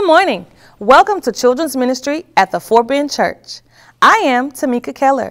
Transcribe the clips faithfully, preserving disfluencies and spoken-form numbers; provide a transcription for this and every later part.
morning. Welcome to Children's Ministry at the Fort Bend Church. I am Tamika Keller.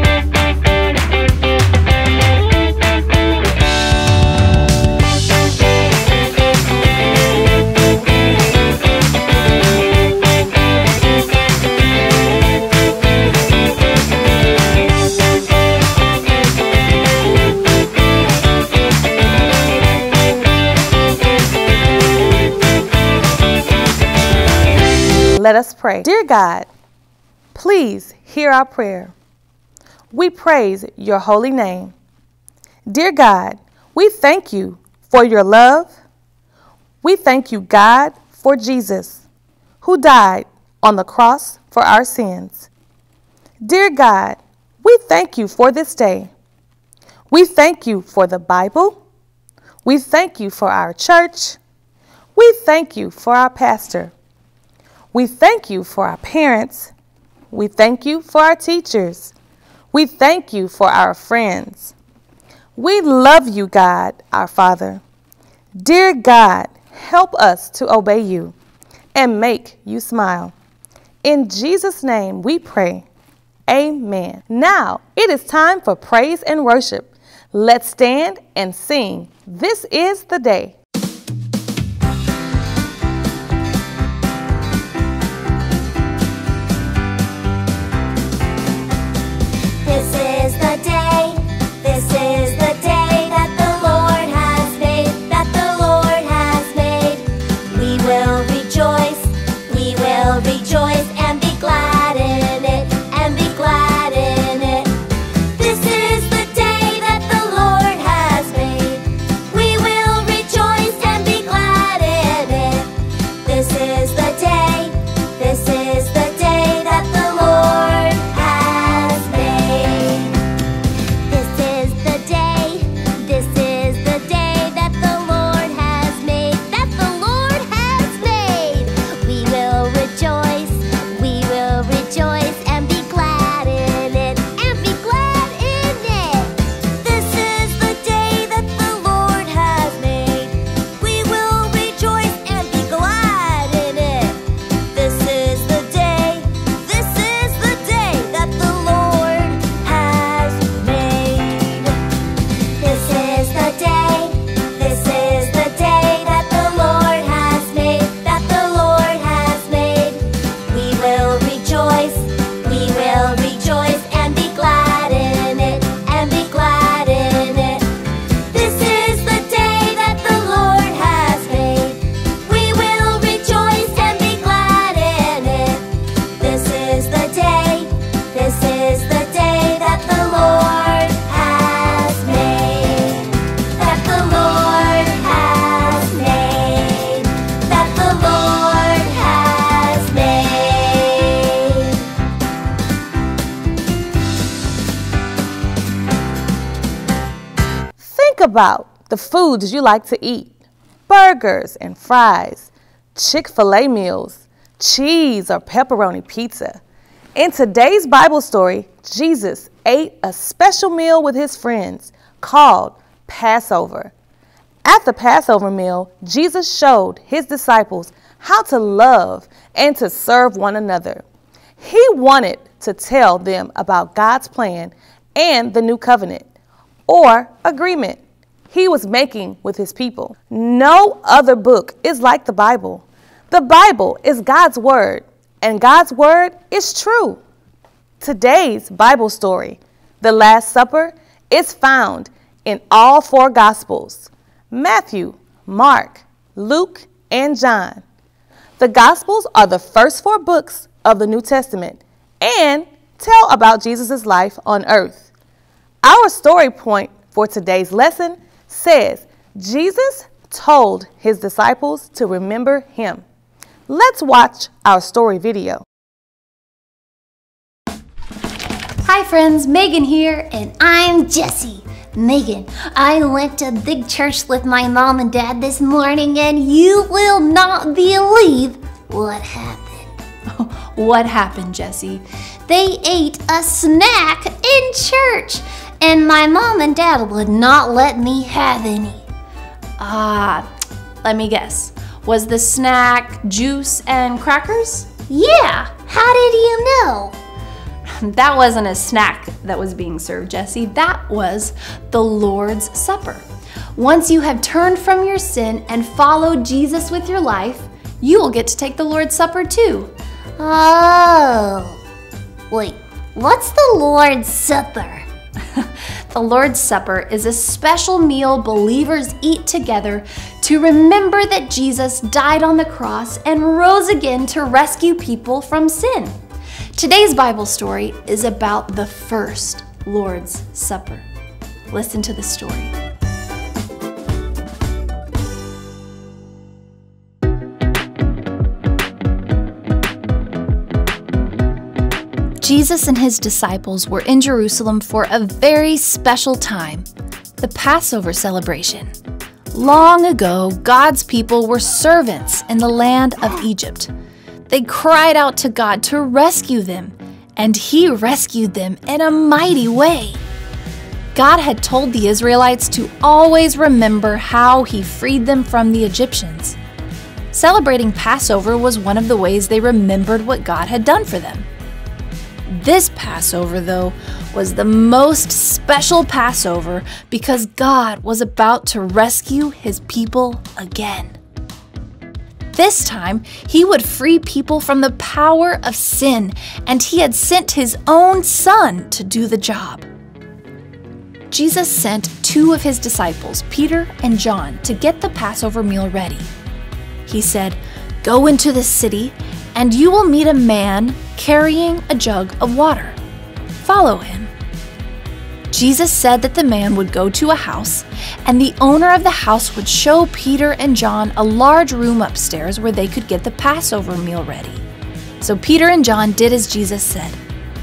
Let us pray. Dear God, please hear our prayer. We praise your holy name. Dear God, we thank you for your love. We thank you, God, for Jesus, who died on the cross for our sins. Dear God, we thank you for this day. We thank you for the Bible. We thank you for our church. We thank you for our pastor. We thank you for our parents. We thank you for our teachers. We thank you for our friends. We love you, God, our Father. Dear God, help us to obey you and make you smile. In Jesus' name we pray. Amen. Now it is time for praise and worship. Let's stand and sing. This is the day. About the foods you like to eat: burgers and fries, Chick-fil-A meals, cheese or pepperoni pizza. In today's Bible story, Jesus ate a special meal with his friends called Passover. At the Passover meal, Jesus showed his disciples how to love and to serve one another. He wanted to tell them about God's plan and the new covenant or agreement he was making with his people. No other book is like the Bible. The Bible is God's word, and God's word is true. Today's Bible story, The Last Supper, is found in all four Gospels: Matthew, Mark, Luke, and John. The Gospels are the first four books of the New Testament and tell about Jesus' life on earth. Our story point for today's lesson says Jesus told his disciples to remember him. Let's watch our story video. Hi friends, Megan here, and I'm Jessie. Megan, I went to big church with my mom and dad this morning, and you will not believe what happened. What happened, Jessie? They ate a snack in church, and my mom and dad would not let me have any. Ah, let me guess. Was the snack juice and crackers? Yeah, how did you know? That wasn't a snack that was being served, Jesse. That was the Lord's Supper. Once you have turned from your sin and followed Jesus with your life, you will get to take the Lord's Supper too. Oh. Wait, what's the Lord's Supper? The Lord's Supper is a special meal believers eat together to remember that Jesus died on the cross and rose again to rescue people from sin. Today's Bible story is about the first Lord's Supper. Listen to the story. Jesus and his disciples were in Jerusalem for a very special time, the Passover celebration. Long ago, God's people were servants in the land of Egypt. They cried out to God to rescue them, and he rescued them in a mighty way. God had told the Israelites to always remember how he freed them from the Egyptians. Celebrating Passover was one of the ways they remembered what God had done for them. This Passover, though, was the most special Passover because God was about to rescue his people again. This time, he would free people from the power of sin, and he had sent his own son to do the job. Jesus sent two of his disciples, Peter and John, to get the Passover meal ready. He said, "Go into the city, and you will meet a man carrying a jug of water. Follow him." Jesus said that the man would go to a house, and the owner of the house would show Peter and John a large room upstairs where they could get the Passover meal ready. So Peter and John did as Jesus said.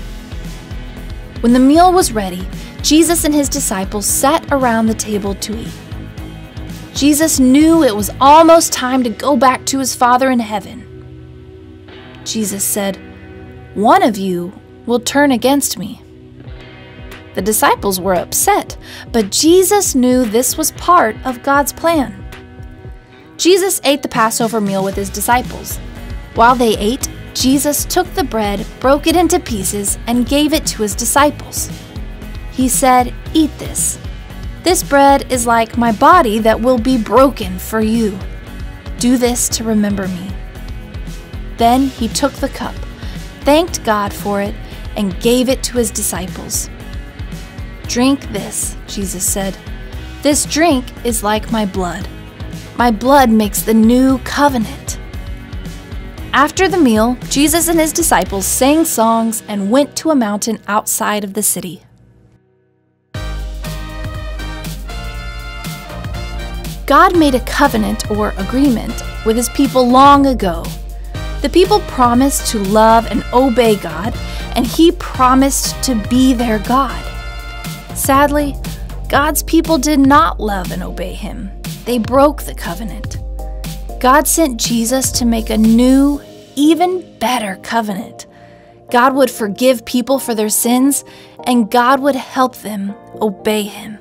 When the meal was ready, Jesus and his disciples sat around the table to eat. Jesus knew it was almost time to go back to his Father in heaven. Jesus said, "One of you will turn against me." The disciples were upset, but Jesus knew this was part of God's plan. Jesus ate the Passover meal with his disciples. While they ate, Jesus took the bread, broke it into pieces, and gave it to his disciples. He said, "Eat this. This bread is like my body that will be broken for you. Do this to remember me." Then he took the cup, thanked God for it, and gave it to his disciples. "Drink this," Jesus said. "This drink is like my blood. My blood makes the new covenant." After the meal, Jesus and his disciples sang songs and went to a mountain outside of the city. God made a covenant or agreement with his people long ago. The people promised to love and obey God, and he promised to be their God. Sadly, God's people did not love and obey him. They broke the covenant. God sent Jesus to make a new, even better covenant. God would forgive people for their sins, and God would help them obey him.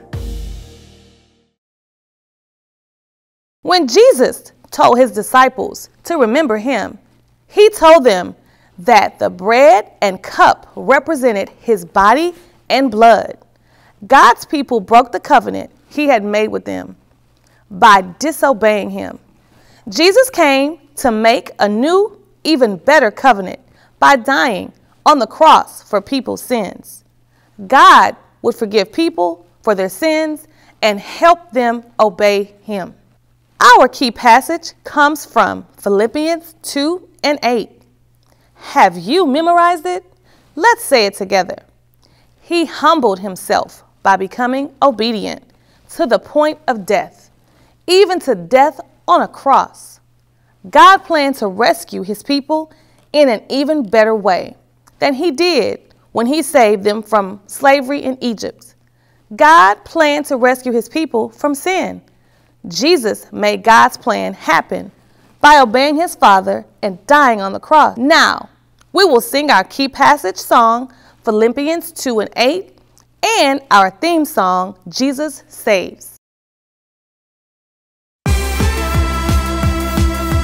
When Jesus told his disciples to remember him, he told them that the bread and cup represented his body and blood. God's people broke the covenant he had made with them by disobeying him. Jesus came to make a new, even better covenant by dying on the cross for people's sins. God would forgive people for their sins and help them obey him. Our key passage comes from Philippians two and eight. Have you memorized it? Let's say it together. He humbled himself by becoming obedient to the point of death, even to death on a cross. God planned to rescue his people in an even better way than he did when he saved them from slavery in Egypt. God planned to rescue his people from sin. Jesus made God's plan happen by obeying his Father and dying on the cross. Now, we will sing our key passage song, Philippians two and eight, and our theme song, Jesus Saves.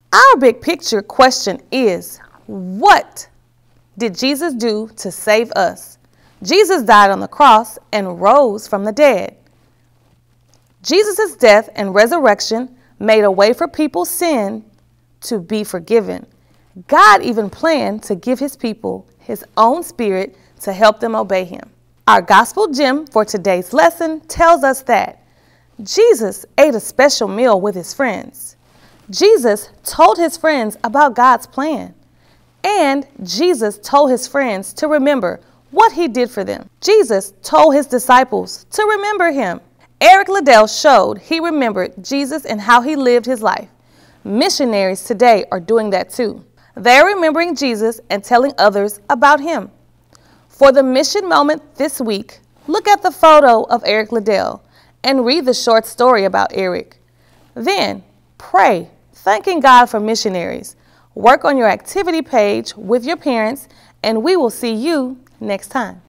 Our big picture question is, what did Jesus do to save us? Jesus died on the cross and rose from the dead. Jesus' death and resurrection made a way for people's sin to be forgiven. God even planned to give his people his own spirit to help them obey him. Our gospel gem for today's lesson tells us that Jesus ate a special meal with his friends. Jesus told his friends about God's plan. And Jesus told his friends to remember what he did for them. Jesus told his disciples to remember him. Eric Liddell showed he remembered Jesus and how he lived his life. Missionaries today are doing that too. They're remembering Jesus and telling others about him. For the mission moment this week, look at the photo of Eric Liddell and read the short story about Eric. Then pray, thanking God for missionaries. Work on your activity page with your parents, and we will see you next time.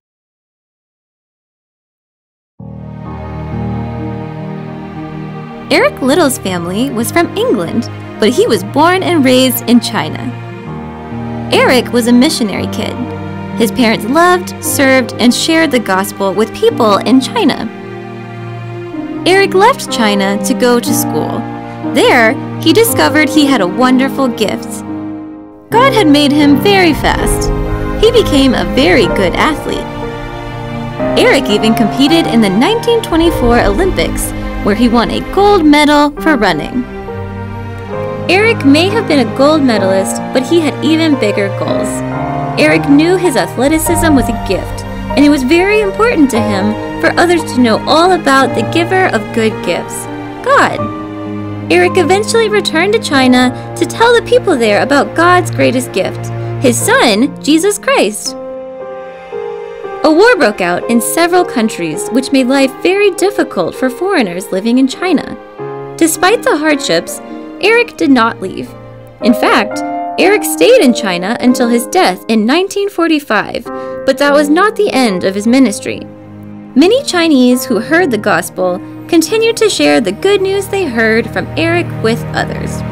Eric Liddell's family was from England, but he was born and raised in China. Eric was a missionary kid. His parents loved, served, and shared the gospel with people in China. Eric left China to go to school. There, he discovered he had a wonderful gift. God had made him very fast. He became a very good athlete. Eric even competed in the nineteen twenty-four Olympics, where he won a gold medal for running. Eric may have been a gold medalist, but he had even bigger goals. Eric knew his athleticism was a gift, and it was very important to him for others to know all about the giver of good gifts, God. Eric eventually returned to China to tell the people there about God's greatest gift, his son, Jesus Christ. A war broke out in several countries, which made life very difficult for foreigners living in China. Despite the hardships, Eric did not leave. In fact, Eric stayed in China until his death in nineteen forty-five, but that was not the end of his ministry. Many Chinese who heard the gospel continued to share the good news they heard from Eric with others.